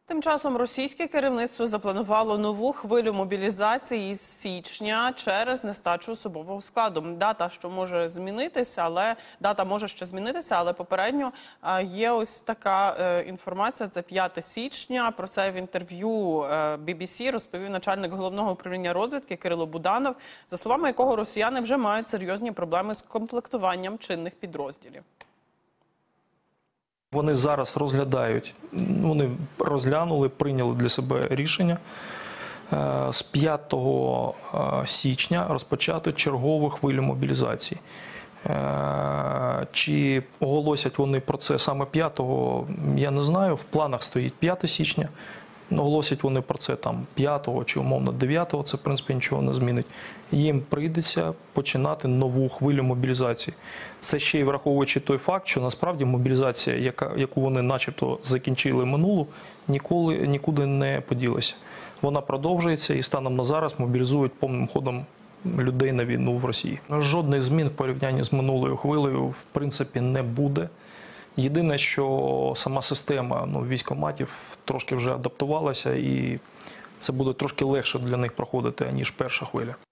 Тим часом російське керівництво запланувало нову хвилю мобілізації із січня через нестачу особового складу. Дата може ще змінитися, але попередньо є ось така інформація. Це 5 січня. Про це в інтерв'ю BBC розповів начальник головного управління розвідки Кирило Буданов, за словами якого росіяни вже мають серйозні проблеми з комплектуванням чинних підрозділів. Вони зараз розглядають, вони розглянули, прийняли для себе рішення з 5 січня розпочати чергову хвилю мобілізації. Чи оголосять вони про це саме 5-го, я не знаю. В планах стоїть 5 січня. Оголосять вони про це там 5-го чи умовно 9-го, це в принципі нічого не змінить. Їм прийдеться починати нову хвилю мобілізації. Це ще й враховуючи той факт, що насправді мобілізація, яку вони начебто закінчили минулу, нікуди не поділася. Вона продовжується і станом на зараз мобілізують повним ходом людей на війну в Росії. Жодних змін в порівнянні з минулою хвилею в принципі не буде. Єдине, що сама система військкоматів трошки вже адаптувалася, і це буде трошки легше для них проходити, ніж перша хвиля.